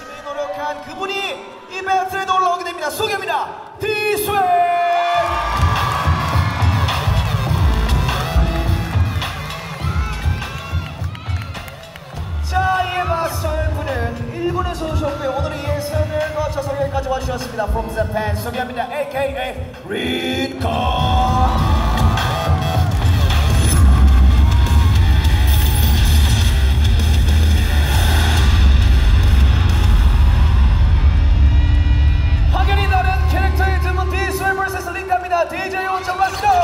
열심히 노력한 그분이 이 배틀에 올라오게 됩니다. 소개합니다. DSWAVE. 자, 이에 맞설 분은 일본에서 오셨고요. 오늘은 예선을 거쳐서 여기까지 와주셨습니다. From Japan 소개합니다. AKA 린카. 확연히 다른 캐릭터의 드문 DSWAVE vs 린카입니다. DJ ONG Let's go!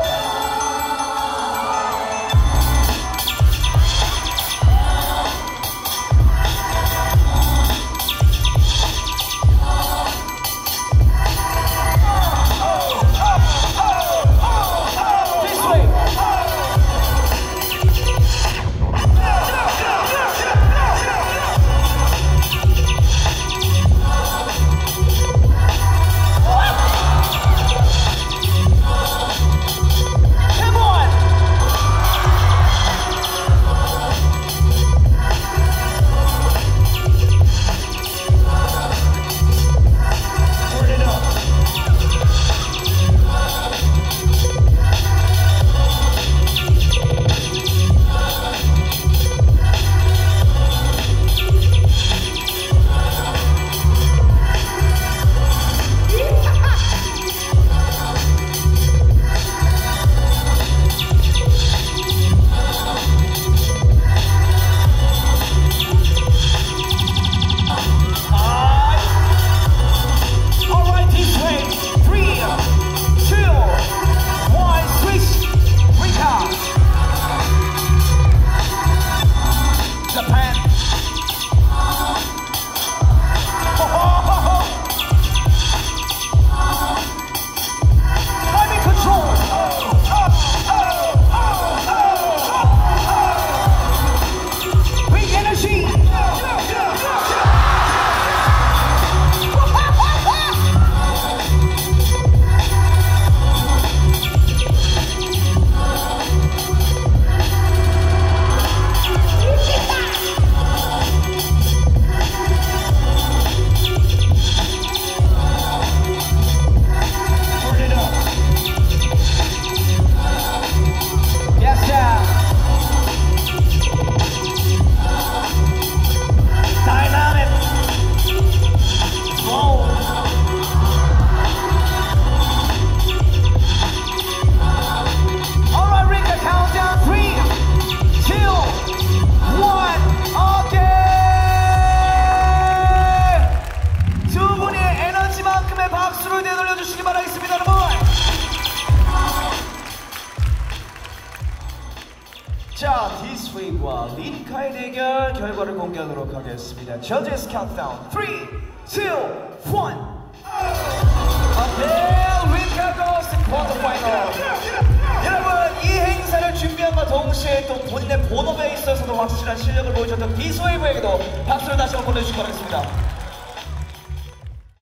자, DSWAVE와 린카의 대결 결과를 공개하도록 하겠습니다. Judges Countdown 3, 2, 1 린카 goes to quarter final. 여러분, 이 행사를 준비함과 동시에 또 본인의 본업에 있어서도 확실한 실력을 보여줬던 DSWAVE에게도 박수를 다시 한번 보내주시기 바라겠습니다.